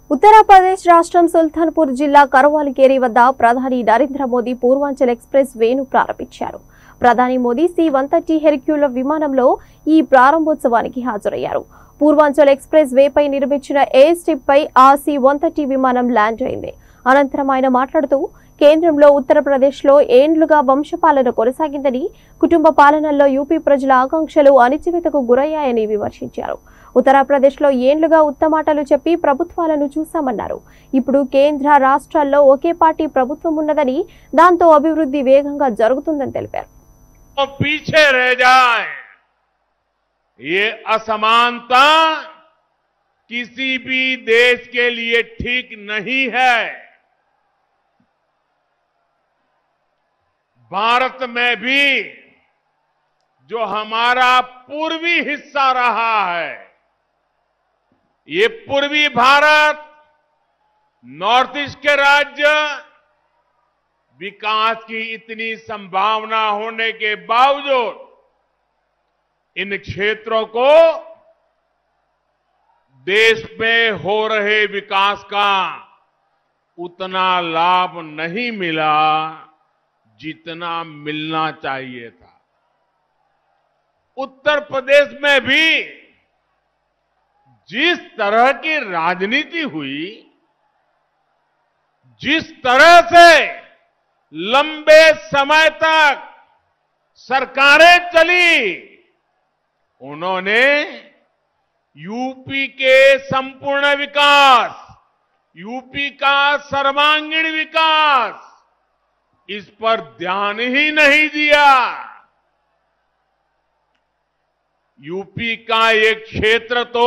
ఉత్తరప్రదేశ్ రాష్ట్రం సుల్తాన్పూర్ జిల్లా కరవాలగిరి వద్ద ప్రధాని నరేంద్ర మోదీ పూర్వాంచల్ ఎక్స్ప్రెస్ వేను ప్రారంభించారు. ప్రధాని మోదీ C-130 హెర్క్యూల్ విమానంలో ఈ ప్రారంభోత్సవానికి హాజరయ్యారు. పూర్వాంచల్ ఎక్స్ప్రెస్ వేపై నిర్మించిన ఎయిర్ స్ట్రిప్ పై ఆ C-130 విమానం ల్యాండ్ అయింది. అనంతరం ఆయన మాట్లాడుతూ కేంద్రంలో ఉత్తరప్రదేశ్లో ఏండ్లుగా వంశపాలన కొనసాగిందని, కుటుంబ పాలనలో యూపీ ప్రజల ఆకాంక్షలు అణిచివేతకు గురయ్యాయని విమర్శించారు. ఉత్తరప్రదేశ్లో ఏండ్లుగా ఉత్తమాటలు చెప్పి ప్రభుత్వాలను చూశామన్నారు. ఇప్పుడు కేంద్ర రాష్ట్రాల్లో ఒకే పార్టీ ప్రభుత్వం ఉన్నదని, దాంతో అభివృద్ధి వేగంగా జరుగుతుందని తెలిపారు. पीछे रह जाए ये असमानता किसी भी देश के लिए ठीक नहीं है। भारत में भी जो हमारा पूर्वी हिस्सा रहा है, ये पूर्वी भारत, नॉर्थ ईस्ट के राज्य विकास की इतनी संभावना होने के बावजूद इन क्षेत्रों को देश में हो रहे विकास का उतना लाभ नहीं मिला जितना मिलना चाहिए था। उत्तर प्रदेश में भी जिस तरह की राजनीति हुई, जिस तरह से लंबे समय तक सरकारें चली, उन्होंने यूपी के संपूर्ण विकास, यूपी का सर्वांगीण विकास, इस पर ध्यान ही नहीं दिया। यूपी का एक क्षेत्र तो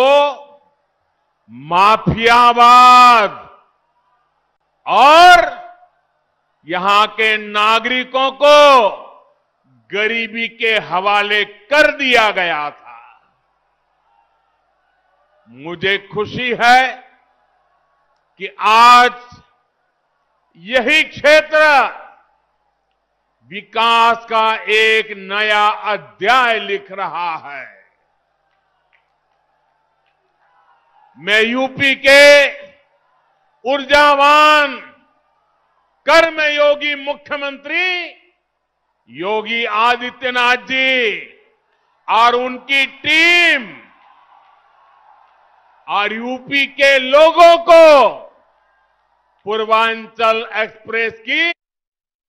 माफियावाद और यहां के नागरिकों को गरीबी के हवाले कर दिया गया था। मुझे खुशी है कि आज यही क्षेत्र विकास का एक नया अध्याय लिख रहा है। मैं यूपी के ऊर्जावान कर्मयोगी मुख्यमंत्री योगी आदित्यनाथ जी और उनकी टीम और यूपी के लोगों को पूर्वांचल एक्सप्रेस की